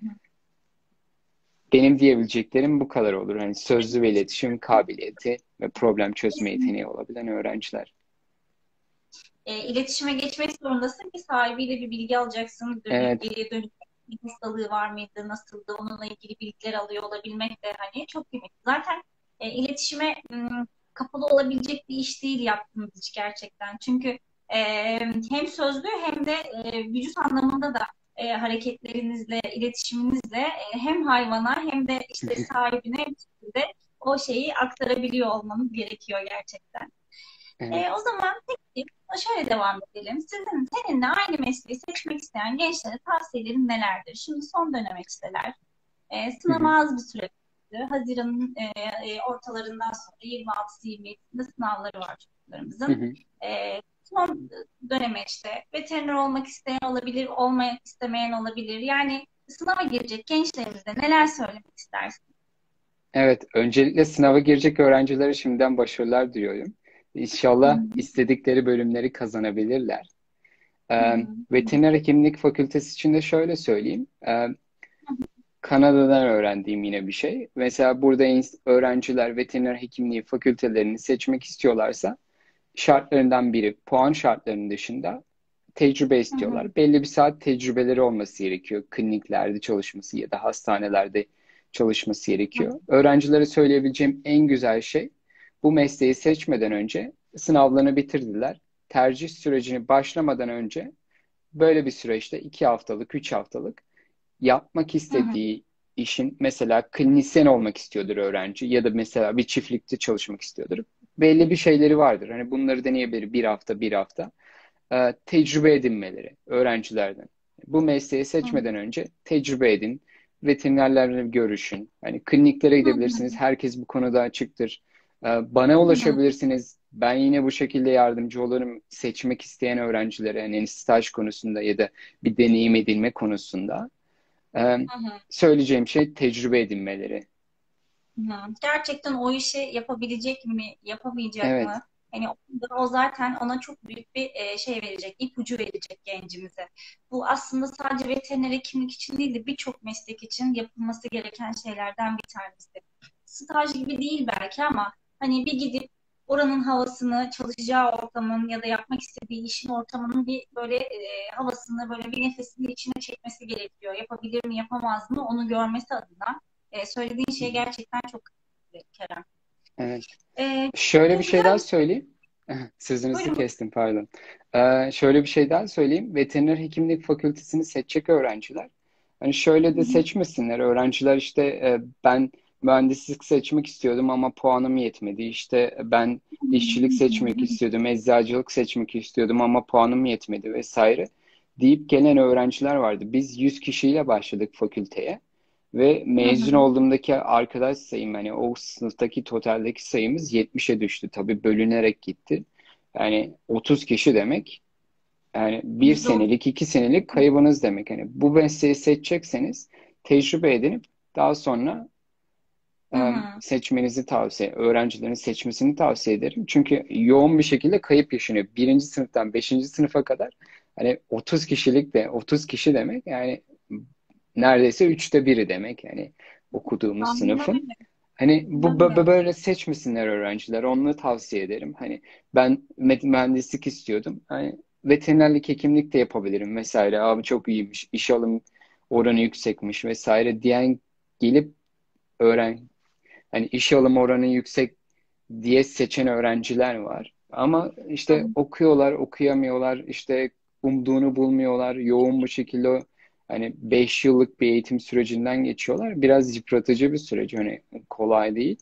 benim diyebileceklerim bu kadar olur. Hani sözlü ve iletişim kabiliyeti ve problem çözme yeteneği olabilen öğrenciler. İletişime geçmek zorundasın ki sahibiyle bir bilgi alacaksın. Evet, Geriye dönük bir hastalığı var mıydı, nasıldı, onunla ilgili bilgiler alıyor olabilmek de hani çok kıymetli. Zaten iletişime kapalı olabilecek bir iş değil yaptığımız iş gerçekten. Çünkü e, hem sözlü hem de vücut anlamında da hareketlerinizle, iletişiminizle hem hayvana hem de işte sahibine bir şekilde o şeyi aktarabiliyor olmanız gerekiyor gerçekten. evet. O zaman peki şöyle devam edelim. Seninle aynı mesleği seçmek isteyen gençlere tavsiyelerin nelerdir? Şimdi son dönemeçteler. Hı hı, Sınava az bir süre kaldı. Haziran'ın ortalarından sonra 26-27'sinde sınavları var hı çocuklarımızın. hı. Son dönemeçte veteriner olmak isteyen olabilir, olmak istemeyen olabilir. Yani sınava girecek gençlerimize neler söylemek istersin? Evet, öncelikle sınava girecek öğrencilere şimdiden başarılar diliyorum. Hı İnşallah istedikleri bölümleri kazanabilirler. hı, Veteriner hekimlik fakültesi için de şöyle söyleyeyim. Kanada'dan öğrendiğim yine bir şey. Mesela burada öğrenciler veteriner hekimliği fakültelerini seçmek istiyorlarsa şartlarından biri puan şartlarının dışında tecrübe hı hı, istiyorlar. Belli bir saat tecrübeleri olması gerekiyor. Kliniklerde çalışması ya da hastanelerde çalışması hı gerekiyor. Öğrencilere söyleyebileceğim en güzel şey bu mesleği seçmeden önce sınavlarını bitirdiler. Tercih sürecini başlamadan önce böyle bir süreçte 2 haftalık, 3 haftalık yapmak hı, istediği işin mesela klinisyen olmak istiyordur öğrenci ya da mesela bir çiftlikte çalışmak istiyordur. Belli bir şeyleri vardır. Hani bunları deneyebilir bir hafta, bir hafta. Tecrübe edinmeleri öğrencilerden. Bu mesleği Hı hı. seçmeden önce tecrübe edin. Veterinerlerle görüşün. Hani kliniklere Hı hı. gidebilirsiniz. Herkes bu konuda açıktır. Bana Hı hı. ulaşabilirsiniz. Ben yine bu şekilde yardımcı olurum seçmek isteyen öğrencilere. Yani staj konusunda ya da bir deneyim edinme konusunda. Ee, Hı hı. Söyleyeceğim şey tecrübe edinmeleri. Hı. Gerçekten o işi yapabilecek mi, yapamayacak Evet, mı? Hani o zaten ona çok büyük bir şey verecek, ipucu verecek gencimize. Bu aslında sadece veteriner hekimlik için değil de birçok meslek için yapılması gereken şeylerden bir tanesi. Staj gibi değil belki ama hani bir gidip oranın havasını, çalışacağı ortamın ya da yapmak istediği işin ortamının bir böyle havasını, böyle bir nefesini içine çekmesi gerekiyor. Yapabilir mi, yapamaz mı onu görmesi adına. Söylediğin şey gerçekten çok kıymetli Kerem. evet. E, Şöyle bir çok şey güzel daha bir... söyleyeyim. Sözünüzü Buyurun. kestim, pardon. Şöyle bir şey daha söyleyeyim. Veteriner hekimlik fakültesini seçecek öğrenciler. Hani şöyle Hı de hı. seçmesinler. Öğrenciler işte ben mühendislik seçmek istiyordum ama puanım yetmedi. İşte ben işçilik seçmek istiyordum, eczacılık seçmek istiyordum ama puanım yetmedi vesaire deyip gelen öğrenciler vardı. Biz 100 kişiyle başladık fakülteye. Ve Hı mezun hı. olduğumdaki arkadaş sayım hani o sınıftaki totaldeki sayımız 70'e düştü. Tabii bölünerek gitti. Yani 30 kişi demek yani bir %30. senelik, 2 senelik kaybınız demek. Yani bu mesleği seçecekseniz tecrübe edinip daha sonra Hı hı. seçmenizi öğrencilerin seçmesini tavsiye ederim. Çünkü yoğun bir şekilde kayıp yaşanıyor. Birinci sınıftan 5. sınıfa kadar hani 30 kişilik de 30 kişi demek yani neredeyse 1/3 demek yani okuduğumuz Aynen sınıfın. öyle. Hani Aynen öyle. böyle seçmesinler öğrenciler. Onu tavsiye ederim. Hani ben mühendislik istiyordum. Hani veterinerlik, hekimlik de yapabilirim vesaire. Abi çok iyiymiş. İş alım oranı yüksekmiş vesaire diyen gelip öğren hani iş alım oranı yüksek diye seçen öğrenciler var. Ama Hı işte hı. okuyorlar, okuyamıyorlar, işte umduğunu bulmuyorlar. Yoğun bir şekilde hani 5 yıllık bir eğitim sürecinden geçiyorlar. Biraz yıpratıcı bir süreç. Hani kolay değil.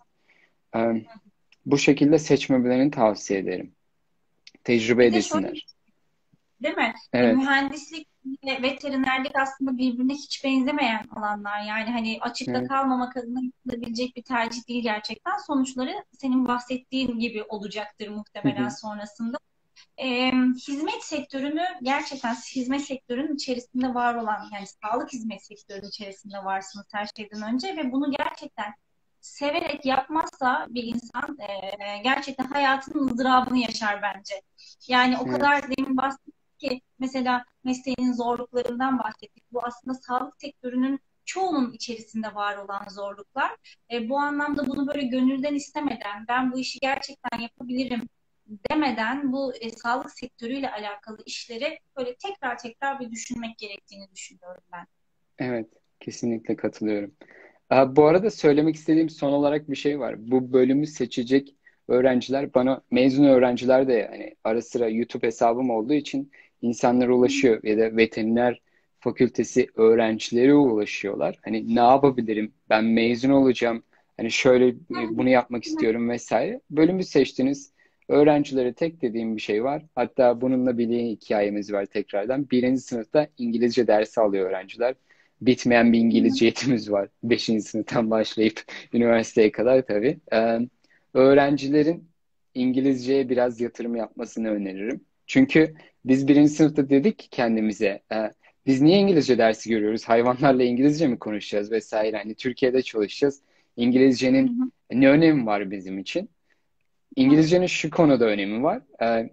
Bu şekilde seçmemelerini tavsiye ederim. Tecrübe Bir de şöyle, edesinler. değil mi? Evet, Mühendislik ve veterinerlik aslında birbirine hiç benzemeyen alanlar. Yani hani açıkta evet. kalmamak adına yapılabilecek bir tercih değil gerçekten. Sonuçları senin bahsettiğin gibi olacaktır Hı muhtemelen hı, sonrasında. Hizmet sektörünü gerçekten hizmet sektörünün içerisinde var olan yani sağlık hizmet sektörünün içerisinde varsınız her şeyden önce ve bunu gerçekten severek yapmazsa bir insan gerçekten hayatının ızdırabını yaşar bence. Yani o evet, kadar demin bahsettik ki mesela mesleğinin zorluklarından bahsettik. Bu aslında sağlık sektörünün çoğunun içerisinde var olan zorluklar. Bu anlamda bunu böyle gönülden istemeden ben bu işi gerçekten yapabilirim demeden bu sağlık sektörüyle alakalı işleri böyle tekrar tekrar bir düşünmek gerektiğini düşünüyorum ben. evet. Kesinlikle katılıyorum. Bu arada söylemek istediğim son olarak bir şey var. Bu bölümü seçecek öğrenciler bana mezun öğrenciler de yani ara sıra YouTube hesabım olduğu için insanlara ulaşıyor ya da veteriner fakültesi öğrencileri ulaşıyorlar. Hani ne yapabilirim? Ben mezun olacağım. Hani şöyle bunu yapmak istiyorum vesaire. Bölümü seçtiniz. Öğrencilere tek dediğim bir şey var. Hatta bununla bir hikayemiz var tekrardan. 1. sınıfta İngilizce dersi alıyor öğrenciler. Bitmeyen bir İngilizce eğitimimiz var. 5. sınıftan başlayıp üniversiteye kadar tabii. Öğrencilerin İngilizceye biraz yatırım yapmasını öneririm. Çünkü biz 1. sınıfta dedik ki kendimize biz niye İngilizce dersi görüyoruz? Hayvanlarla İngilizce mi konuşacağız vesaire. Hani Türkiye'de çalışacağız. Hı İngilizcenin hı. ne önemi var bizim için? İngilizcenin şu konuda önemi var.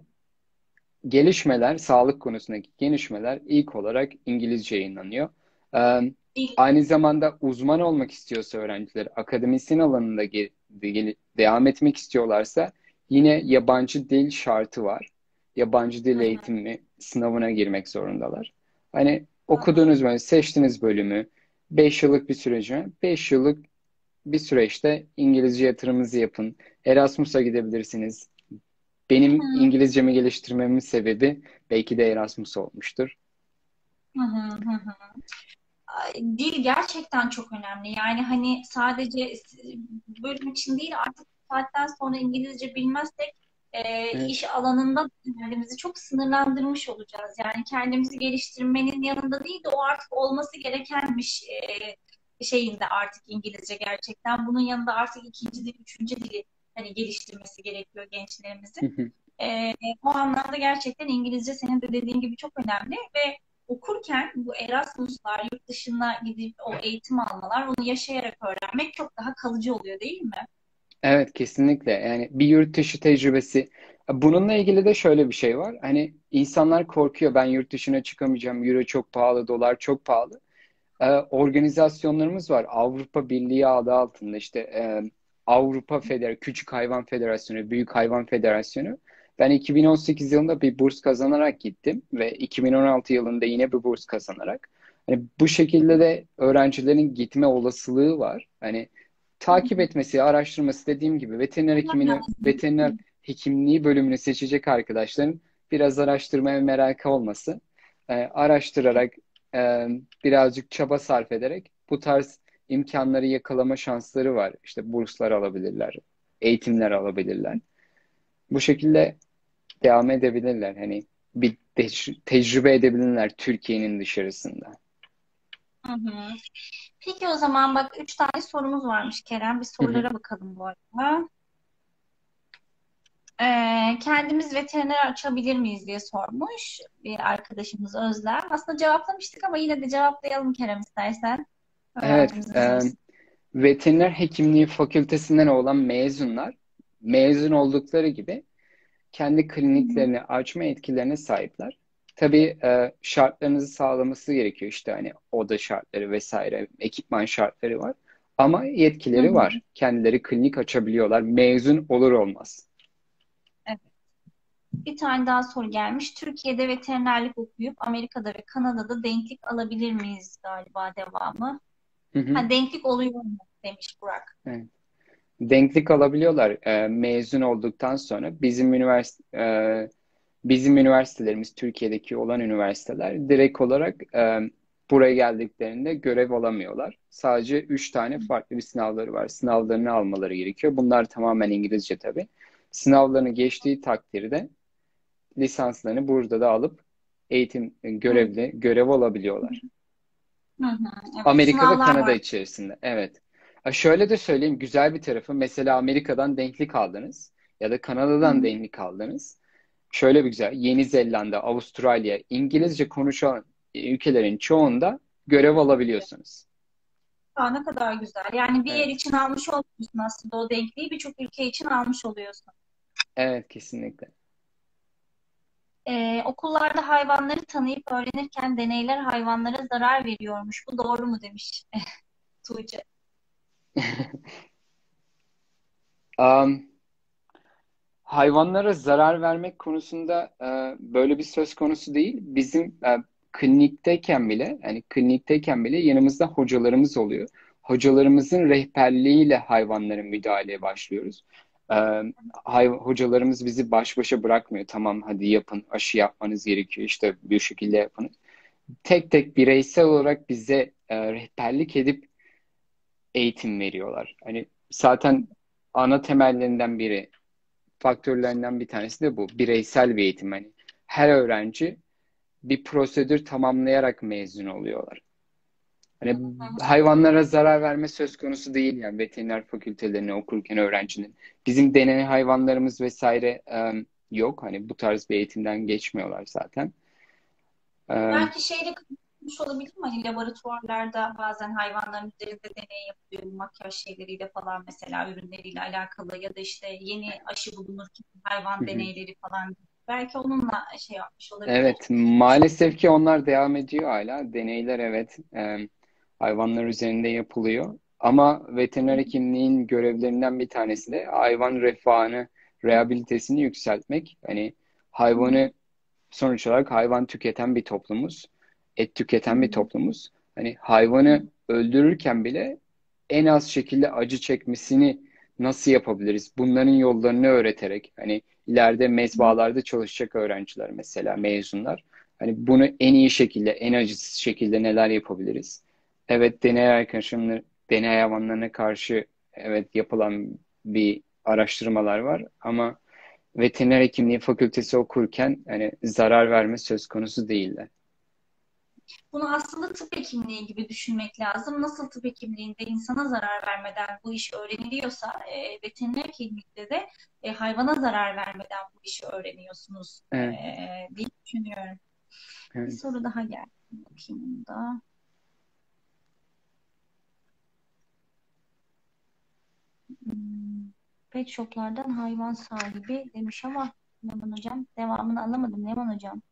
Gelişmeler, sağlık konusundaki gelişmeler ilk olarak İngilizce yayınlanıyor. Ee, İlk, Aynı zamanda uzman olmak istiyorsa öğrenciler, akademisyen alanında devam etmek istiyorlarsa yine yabancı dil şartı var. Yabancı dil hı hı, eğitimi sınavına girmek zorundalar. Hani hı hı, okuduğunuz bölümü, seçtiğiniz bölümü 5 yıllık bir sürece, 5 yıllık bir süreçte İngilizce yatırımınızı yapın. Erasmus'a gidebilirsiniz. Benim hı İngilizcemi geliştirmemin sebebi belki de Erasmus olmuştur. hı, hı hı. dil gerçekten çok önemli. Yani hani sadece bölüm için değil, artık bu saatten sonra İngilizce bilmezsek Evet. iş alanında kendimizi çok sınırlandırmış olacağız. Yani kendimizi geliştirmenin yanında değil de o artık olması gerekenmiş şeyinde artık İngilizce gerçekten. Bunun yanında artık ikinci dil, üçüncü dili hani geliştirmesi gerekiyor gençlerimizin. O anlamda gerçekten İngilizce senin de dediğin gibi çok önemli ve okurken bu Erasmus'lar, yurt dışına gidip o eğitim almalar, onu yaşayarak öğrenmek çok daha kalıcı oluyor değil mi? Evet, kesinlikle. Yani bir yurt dışı tecrübesi. Bununla ilgili de şöyle bir şey var. Hani insanlar korkuyor, ben yurt dışına çıkamayacağım. Euro çok pahalı, dolar çok pahalı. Organizasyonlarımız var. Avrupa Birliği adı altında işte Küçük Hayvan Federasyonu, Büyük Hayvan Federasyonu. Ben 2018 yılında bir burs kazanarak gittim ve 2016 yılında yine bir burs kazanarak. Hani bu şekilde de öğrencilerin gitme olasılığı var. Hani takip etmesi, araştırması, dediğim gibi veteriner hekimliği bölümünü seçecek arkadaşların biraz araştırmaya merakı olması, araştırarak, birazcık çaba sarf ederek bu tarz imkanları yakalama şansları var. İşte burslar alabilirler, eğitimler alabilirler. Bu şekilde devam edebilirler. Hani bir tecrübe edebilirler Türkiye'nin dışarısında. Hı hı. Peki o zaman bak, 3 tane sorumuz varmış Kerem. Bir Hı hı. sorulara bakalım bu arada. Kendimiz veteriner açabilir miyiz diye sormuş bir arkadaşımız Özlem. Aslında cevaplamıştık ama yine de cevaplayalım Kerem, istersen. Evet, Öğrencimiz üzülmesin. veteriner hekimliği fakültesinden olan mezunlar mezun oldukları gibi kendi Hı hı. kliniklerini açma etkilerine sahipler. Tabii şartlarınızı sağlaması gerekiyor. İşte hani oda şartları vesaire, ekipman şartları var. Ama Hı yetkileri hı. var. Kendileri klinik açabiliyorlar. Mezun olur olmaz. Evet. Bir tane daha soru gelmiş. Türkiye'de veterinerlik okuyup Amerika'da ve Kanada'da denklik alabilir miyiz galiba, devamı? Hı hı. Denklik oluyor mu demiş Burak. Evet. Denklik alabiliyorlar mezun olduktan sonra. Bizim üniversitelerimiz, Türkiye'deki olan üniversiteler direkt olarak buraya geldiklerinde görev alamıyorlar. Sadece 3 tane farklı bir sınavları var. Sınavlarını almaları gerekiyor. Bunlar tamamen İngilizce tabii. Sınavlarını geçtiği takdirde lisanslarını burada da alıp Hı görev alabiliyorlar. hı. Hı. Evet, Amerika ve sınavlar Kanada var. içerisinde. Evet. Şöyle de söyleyeyim, güzel bir tarafı. Mesela Amerika'dan denklik aldınız ya da Hı Kanada'dan hı. denklik aldınız. Şöyle bir güzel. Yeni Zelanda, Avustralya, İngilizce konuşan ülkelerin çoğunda görev alabiliyorsunuz. Aa, ne kadar güzel. Yani bir yer Evet. için almış olmuyorsun aslında o denkliği, birçok ülke için almış oluyorsun. Evet, kesinlikle. Okullarda hayvanları tanıyıp öğrenirken deneyler hayvanlara zarar veriyormuş. Bu doğru mu demiş Tuğçe. Am, Hayvanlara zarar vermek konusunda böyle bir söz konusu değil. Bizim klinikteyken bile yanımızda hocalarımız oluyor. Hocalarımızın rehberliğiyle hayvanlara müdahaleye başlıyoruz. E, Hocalarımız bizi baş başa bırakmıyor. Tamam, hadi yapın, aşı yapmanız gerekiyor, işte bir şekilde yapın. Tek tek bireysel olarak bize rehberlik edip eğitim veriyorlar. Hani zaten ana temellerinden biri, faktörlerinden bir tanesi de bu. Bireysel bir eğitim. Hani her öğrenci bir prosedür tamamlayarak mezun oluyorlar. Hani hayvanlara zarar verme söz konusu değil yani veteriner fakültelerini okurken öğrencinin. Bizim deney hayvanlarımız vesaire yok. Hani bu tarz bir eğitimden geçmiyorlar zaten. E, Belki şeyle karışmış olabilir mi? Hani laboratuvarlarda bazen hayvanların üzerinde deney yapılıyor, bu makyaj şeyleriyle falan, mesela ürünleriyle alakalı, ya da işte yeni aşı bulunurken hayvan deneyleri falan. Belki onunla şey yapmış olabilir. Evet, maalesef ki onlar devam ediyor hala. Deneyler, evet, hayvanlar üzerinde yapılıyor. Ama veteriner hekimliğin görevlerinden bir tanesi de hayvan refahını, rehabilitesini yükseltmek. Hani hayvanı, sonuç olarak hayvan tüketen bir toplumuz, et tüketen bir toplumuz. Hani hayvanı öldürürken bile en az şekilde acı çekmesini nasıl yapabiliriz? Bunların yollarını öğreterek, hani ileride mezbahalarda çalışacak öğrenciler, mesela mezunlar, hani bunu en iyi şekilde, en acısız şekilde neler yapabiliriz? Evet, deney hayvanlarına karşı evet yapılan bir araştırmalar var ama veteriner hekimliği fakültesi okurken hani zarar verme söz konusu değiller. Bunu aslında tıp hekimliği gibi düşünmek lazım. Nasıl tıp hekimliğinde insana zarar vermeden bu iş öğreniliyorsa, veteriner hekimlikte de hayvana zarar vermeden bu işi öğreniyorsunuz Evet, diye düşünüyorum. Bir evet. soru daha geldi. Bakayım bunu da. Hmm, Pet shoplardan hayvan sahibi demiş ama Leman hocam devamını anlamadım Leman hocam.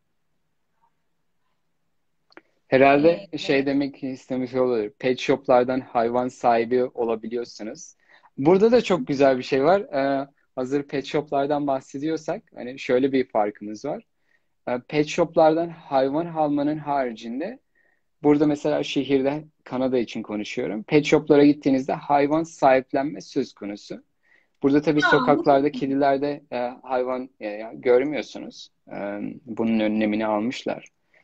Herhalde E, şey demek istemiş olabilir. Pet shoplardan hayvan sahibi olabiliyorsunuz. Burada da çok güzel bir şey var. Hazır pet shoplardan bahsediyorsak hani şöyle bir farkımız var. Pet shoplardan hayvan almanın haricinde burada mesela şehirde Kanada için konuşuyorum. Pet shoplara gittiğinizde hayvan sahiplenme söz konusu. Burada tabii bu sokaklarda, çok iyi. kedilerde hayvan görmüyorsunuz. Bunun önlemini almışlar.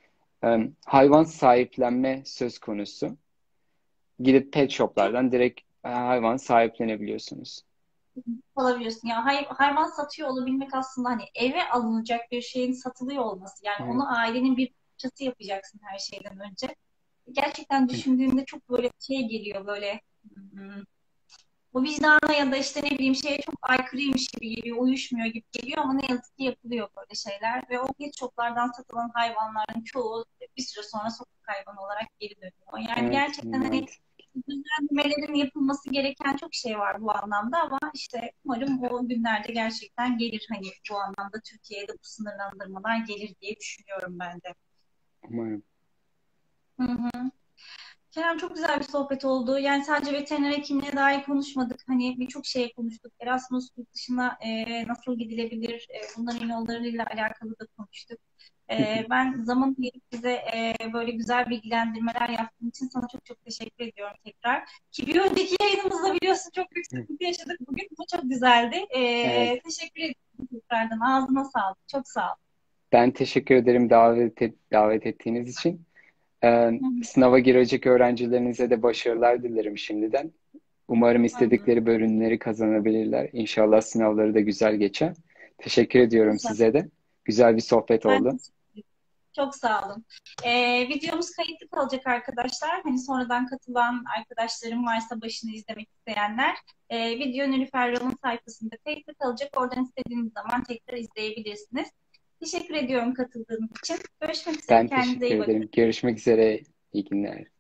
Hayvan sahiplenme söz konusu. Gidip pet Çok shoplardan direkt hayvan sahiplenebiliyorsunuz. alabiliyorsun. Yani hayvan satıyor olabilmek aslında hani eve alınacak bir şeyin satılıyor olması. Yani Evet, onu ailenin bir parçası yapacaksın her şeyden önce. Gerçekten düşündüğümde çok böyle şey geliyor böyle hmm, bu vicdana ya da işte ne bileyim şeye çok aykırıymış gibi geliyor, uyuşmuyor gibi geliyor ama ne yazık ki yapılıyor böyle şeyler. Ve o pet shoplardan satılan hayvanların çoğu bir süre sonra sokak hayvanı olarak geri dönüyor. Yani evet, gerçekten hani maalesef. düzenlemelerin yapılması gereken çok şey var bu anlamda ama işte umarım o günlerde gerçekten gelir hani bu anlamda Türkiye'de bu sınırlandırmalar gelir diye düşünüyorum ben de. Umarım. Hı hı. Kerem çok güzel bir sohbet oldu. Yani sadece veteriner hekimliğe dair konuşmadık. Hani birçok şey konuştuk. Erasmus yurt dışına nasıl gidilebilir, bunların yollarıyla alakalı da konuştuk. Ben zaman ayırıp bize böyle güzel bilgilendirmeler yaptığın için sana çok çok teşekkür ediyorum tekrar. Ki bir önceki yayınımızda biliyorsun çok büyük sıkıntı yaşadık bugün. Bu çok güzeldi. Evet. Teşekkür ederim tekrardan. Ağzına sağlık. Çok sağ ol. Ben teşekkür ederim davet ettiğiniz için. Hı hı. Sınava girecek öğrencilerinize de başarılar dilerim şimdiden. Umarım Hı hı. istedikleri bölümleri kazanabilirler. İnşallah sınavları da güzel geçer. Teşekkür ediyorum İnşallah. size de. Güzel bir sohbet Ben oldu. teşekkür ederim. Çok sağ olun. Videomuz kayıtlı kalacak arkadaşlar. Hani sonradan katılan arkadaşlarım varsa başını izlemek isteyenler. Video Nilüfer Ram'ın sayfasında kayıtlı kalacak. Oradan istediğiniz zaman tekrar izleyebilirsiniz. Teşekkür ediyorum katıldığınız için. Görüşmek üzere. Ben Kendinize teşekkür iyi bakın. ederim. Görüşmek üzere. İyi günler.